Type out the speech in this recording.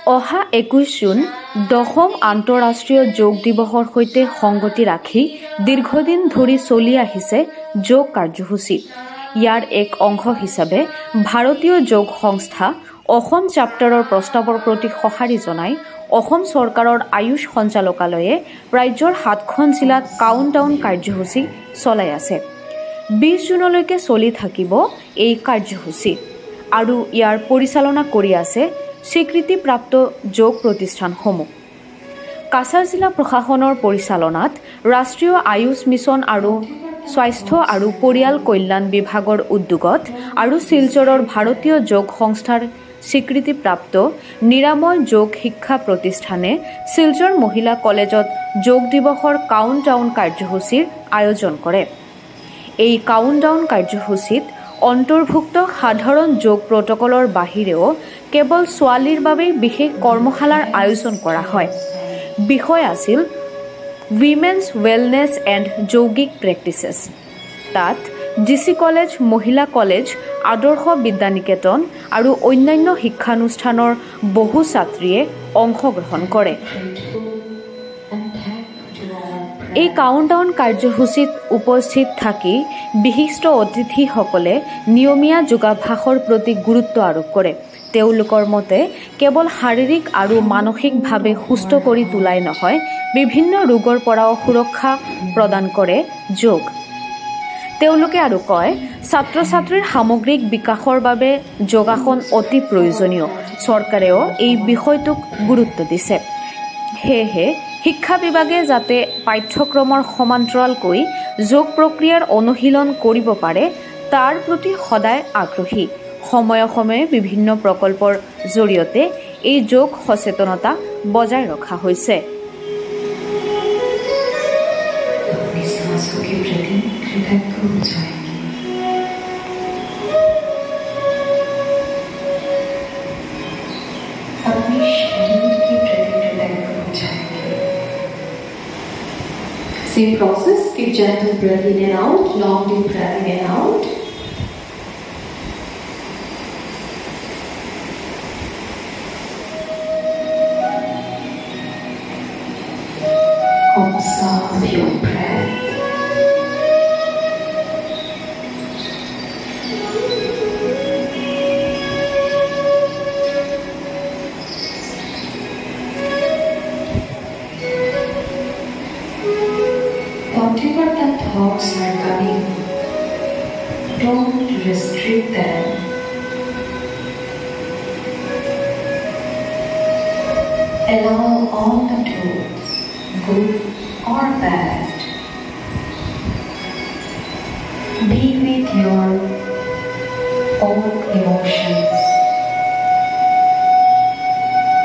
অহা 21 জুন 10ম আন্তঃৰাষ্ট্ৰীয় যোগ দিৱসৰ সৈতে সংগতি ৰাখি দীৰ্ঘদিন ধৰি চলি আহিছে যোগ কাৰ্যসূচী। ইয়াৰ এক অংশ হিচাপে ভাৰতীয় যোগ সংস্থা অসম চেপ্টাৰৰ প্ৰস্তাৱৰ প্ৰতি সঁহাৰি জনাই অসম চৰকাৰৰ আয়ুষ সঞ্চালকালয়ে ৰাজ্যৰ 7খন জিলাত কাউণ্টডাউন কাৰ্যসূচী চলাই আছে। 20 জুনলৈকে চলি থাকিব এই কাৰ্যসূচী আৰু ইয়াৰ পৰিচালনা কৰি আছে স্বীকৃতিপ্ৰাপ্ত যোগ প্ৰতিষ্ঠানসমূহ। কাছাৰ জিলা প্ৰশাসনৰ পৰিচালনাত ৰাষ্ট্ৰীয় আয়ুষ মিছন আৰু স্বাস্থ্য আৰু পৰিয়াল কল্যাণ বিভাগৰ উদ্যোগত আৰু শিলচৰৰ ভাৰতীয় যোগ সংস্থাৰ স্বীকৃতিপ্ৰাপ্ত নিৰাময় যোগ শিক্ষা প্ৰতিষ্ঠানে শিলচৰ মহিলা কলেজত যোগ দিৱসৰ কাউণ্টডাউন কাৰ্যসূচীৰ আয়োজন কৰে। এই কাউণ্টডাউন কাৰ্যসূচীত অন্তৰ্ভুক্ত সাধাৰণ যোগ প্ৰটকলৰ বাহিৰেও কেৱল ছোৱালীৰ বাবে বিশেষ কৰ্মশালাৰ আয়োজন কৰা হয়। বিষয় আছিল উইমেন্স ৱেলনেছ এণ্ড যৌগিক প্ৰেক্টিচেছ। তাত GC কলেজ, মহিলা কলেজ, আদৰ্শ বিদ্যানিকেতন আৰু অন্যান্য শিক্ষানুষ্ঠানৰ বহু ছাত্ৰীয়ে অংশগ্ৰহণ কৰে। এই কাউণ্টডাউন কাৰ্যসূচীত উপস্থিত থাকি বিশিষ্ট অতিথিসকলে নিয়মীয়া যোগাভ্যাসৰ প্ৰতি গুৰুত্ব আৰোপ কৰে। তেওঁলোকৰ মতে কেৱল শাৰীৰিক আৰু মানসিকভাৱে সুস্থ কৰি তোলাই নহয়, বিভিন্ন ৰোগৰ পৰাও সুৰক্ষা প্ৰদান কৰে যোগ। তেওঁলোকে আৰু কয়, ছাত্ৰ ছাত্ৰীৰ সামগ্ৰিক বিকাশৰ বাবে যোগাসন অতি প্ৰয়োজনীয়। চৰকাৰেও এই বিষয়টোক গুৰুত্ব দিছে। সেয়েহে শিক্ষা বিভাগে যাতে পাঠ্যক্ৰমৰ সমান্তৰালকৈ যোগ প্ৰক্ৰিয়াৰ অনুশীলন কৰিব পাৰে তাৰ প্ৰতি সদায় আগ্ৰহী। সময়ে সময়ে বিভিন্ন প্ৰকল্পৰ জৰিয়তে এই যোগ সচেতনতা বজাই ৰখা হৈছে। Same process, keep gentle breath in and out, long deep breath in and out. Observe your breath. Whatever the thoughts are coming, don't restrict them. Allow all the thoughts, good or bad, be with your own emotions.